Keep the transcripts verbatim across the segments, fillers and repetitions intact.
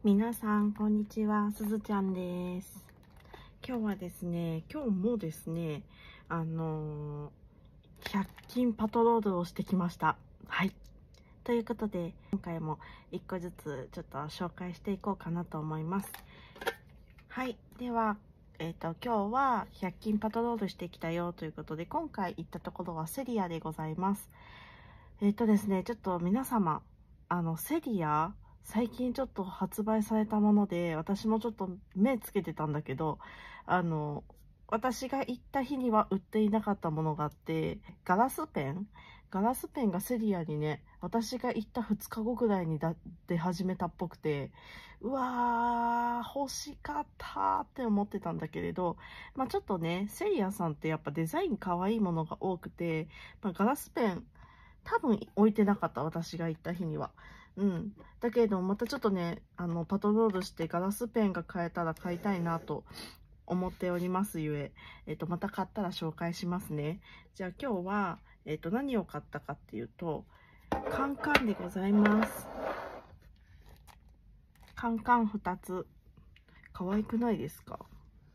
皆さんこんにちは、すずちゃんです。今日はですね、今日もですね、あのー、ひゃく均パトロールをしてきました。はい。ということで、今回もいっこずつちょっと紹介していこうかなと思います。はい。では、えっと、今日はひゃく均パトロールしてきたよということで、今回行ったところはセリアでございます。えっとですね、ちょっと皆様、あの、セリア、最近ちょっと発売されたもので、私もちょっと目つけてたんだけど、あの、私が行った日には売っていなかったものがあって、ガラスペンガラスペンがセリアにね、私が行ったふつかごぐらいに出始めたっぽくて、うわー、欲しかったって思ってたんだけれど、まあちょっとね、セリアさんってやっぱデザイン可愛いものが多くて、まあ、ガラスペン、多分置いてなかった、私が行った日には。うん。だけれども、またちょっとね、あの、パトロールしてガラスペンが買えたら買いたいなと思っておりますゆえ、えっと、また買ったら紹介しますね。じゃあ今日は、えっと、何を買ったかっていうと、カンカンでございます。カンカンふたつ。可愛くないですか？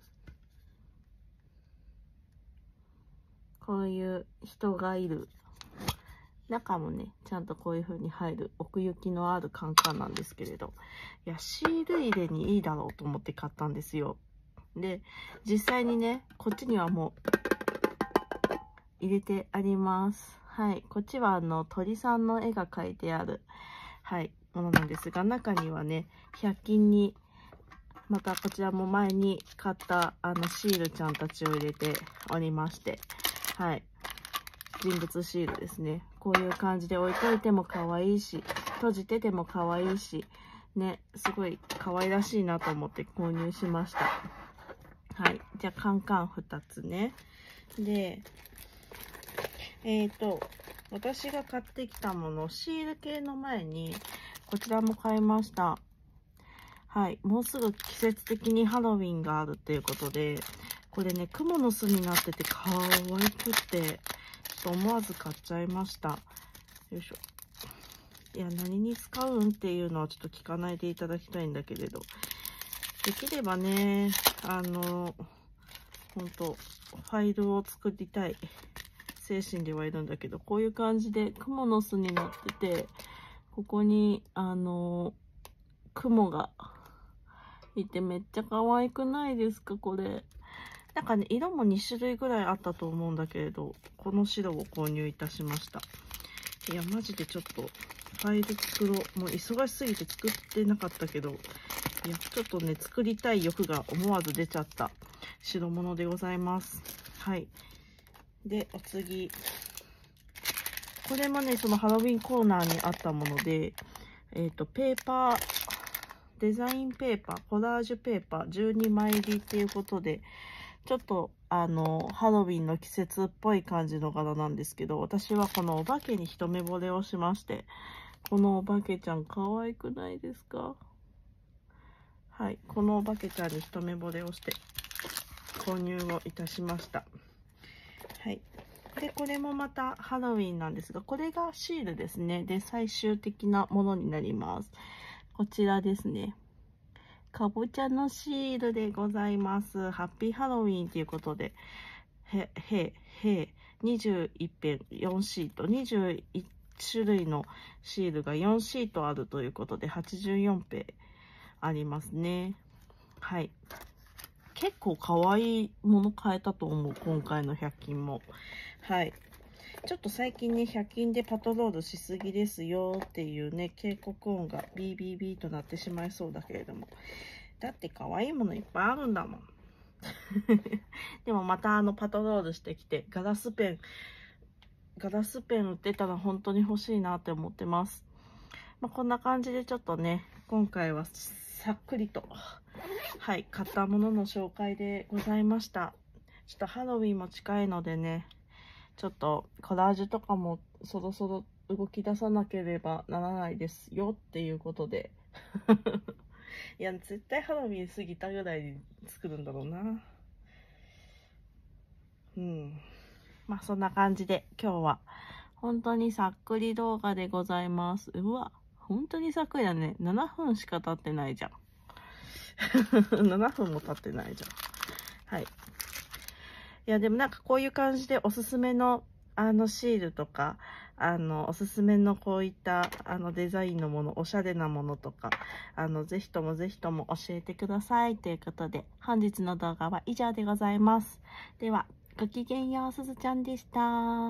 こういう人がいる。中もね、ちゃんとこういう風に入る奥行きのあるカンカンなんですけれど、いや、シール入れにいいだろうと思って買ったんですよ。で、実際にね、こっちにはもう入れてあります。はい。こっちはあの鳥さんの絵が描いてある、はい、ものなんですが、中にはね、ひゃく均に、またこちらも前に買ったあのシールちゃんたちを入れておりまして、はい。人物シールですね。こういう感じで置いといても可愛いし、閉じてても可愛いし、ね、すごい可愛らしいなと思って購入しました。はい。じゃあ、カンカンふたつね。で、えっと、私が買ってきたもの、シール系の前に、こちらも買いました。はい。もうすぐ季節的にハロウィンがあるっていうことで、これね、クモの巣になってて可愛くって、思わず買っちゃいました。よいしょ。いや、何に使うんっていうのはちょっと聞かないでいただきたいんだけれど、できればね、あの、ほんと、ファイルを作りたい精神ではいるんだけど、こういう感じでクモの巣になってて、ここに、あの、雲がいてめっちゃ可愛くないですか、これ。なんかね、色もに種類ぐらいあったと思うんだけれど、この白を購入いたしました。いや、マジでちょっと、ファイル作ろう。もう忙しすぎて作ってなかったけど、いや、ちょっとね、作りたい欲が思わず出ちゃった代物でございます。はい。で、お次。これもね、そのハロウィンコーナーにあったもので、えっと、ペーパー、デザインペーパー、コラージュペーパーじゅうにまい入りっていうことで、ちょっと、あの、ハロウィンの季節っぽい感じの柄なんですけど、私はこのお化けに一目惚れをしまして、このお化けちゃん可愛くないですか？はい、このお化けちゃんに一目惚れをして、購入をいたしました。はい。で、これもまたハロウィンなんですが、これがシールですね。で、最終的なものになります。こちらですね。かぼちゃのシールでございます。ハッピーハロウィンということで、へ、へ、へ、にじゅういっぺんよんシート、にじゅういち種類のシールがよんシートあるということで、はちじゅうよんペありますね。はい。結構可愛いもの買えたと思う、今回のひゃく均も。はい。ちょっと最近ね、ひゃく均でパトロールしすぎですよっていうね、警告音がビービービーとなってしまいそうだけれども。だって可愛いものいっぱいあるんだもん。でもまたあのパトロールしてきて、ガラスペン、ガラスペン売ってたら本当に欲しいなって思ってます。まあ、こんな感じでちょっとね、今回はさっくりと、はい、買ったものの紹介でございました。ちょっとハロウィンも近いのでね、ちょっとコラージュとかもそろそろ動き出さなければならないですよっていうことで。いや、絶対ハロウィン過ぎたぐらいに作るんだろうな。うん。まあそんな感じで今日は本当にさっくり動画でございます。うわ、 本当に昨夜ね、ななふんしか経ってないじゃん。ななふんも経ってないじゃん。はい。いや、でもなんかこういう感じでおすすめのあのシールとか、あの、おすすめのこういったあのデザインのもの、おしゃれなものとか、あの、ぜひともぜひとも教えてください。ということで、本日の動画は以上でございます。では、ごきげんよう、すずちゃんでした。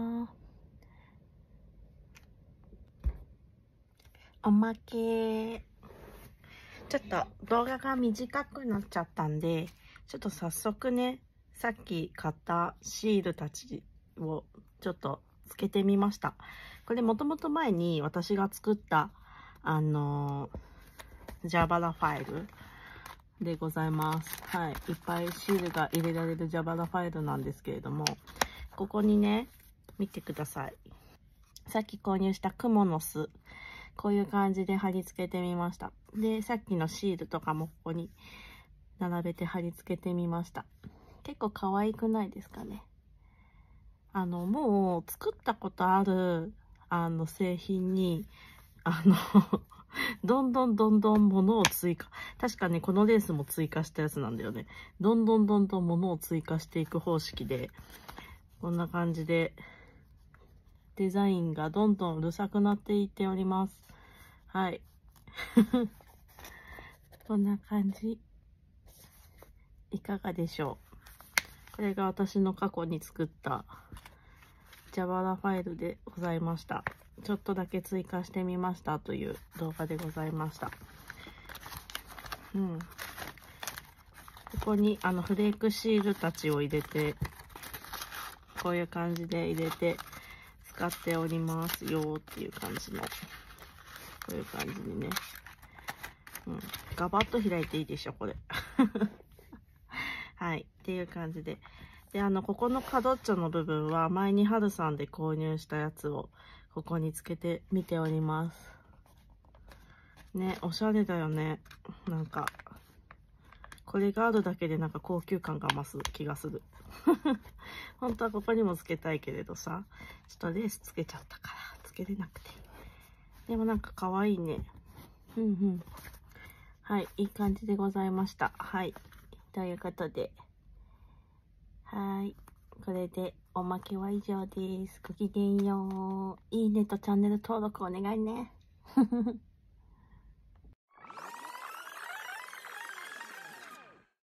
おまけ。ちょっと動画が短くなっちゃったんで、ちょっと早速ね、さっき買ったシールたちをちょっとつけてみました。これもともと前に私が作った、あのー、ジャバラファイルでございます。はい。いっぱいシールが入れられるジャバラファイルなんですけれども、ここにね、見てください。さっき購入したクモの巣。こういう感じで貼り付けてみました。で、さっきのシールとかもここに並べて貼り付けてみました。結構可愛くないですかね。あの、もう作ったことある、あの、製品に、あの、どんどんどんどん物を追加。確かね、このレースも追加したやつなんだよね。どんどんどんどん物を追加していく方式で、こんな感じで、デザインがどんどんうるさくなっていっております。はい。こんな感じ。いかがでしょう。これが私の過去に作ったジャバラファイルでございました。ちょっとだけ追加してみましたという動画でございました。うん。ここにあのフレークシールたちを入れて、こういう感じで入れて使っておりますよっていう感じの、こういう感じにね。うん。ガバッと開いていいでしょ、これ。はい。っていう感じで。で、あの、ここの角っちょの部分は前にハルさんで購入したやつをここにつけてみております。ね、おしゃれだよね。なんか、これがあるだけでなんか高級感が増す気がする。本当はここにもつけたいけれどさ、ちょっとレースつけちゃったから、つけれなくて。でもなんか可愛いね。うんうん。はい、いい感じでございました。はい。ということで、はい。これでおまけは以上です。ごきげんよう。いいねとチャンネル登録お願いね。